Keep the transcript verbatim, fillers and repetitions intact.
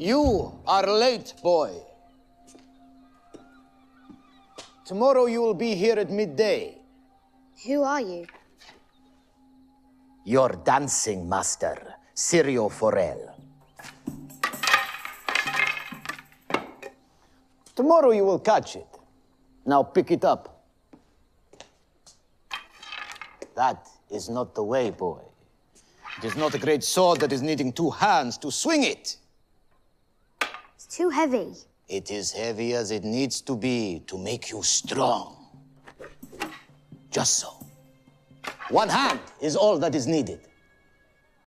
You are late, boy. Tomorrow you will be here at midday. Who are you? Your dancing master, Syrio Forel. Tomorrow you will catch it. Now pick it up. That is not the way, boy. It is not a great sword that is needing two hands to swing it. It's too heavy. It is heavy as it needs to be to make you strong. Just so. One hand is all that is needed.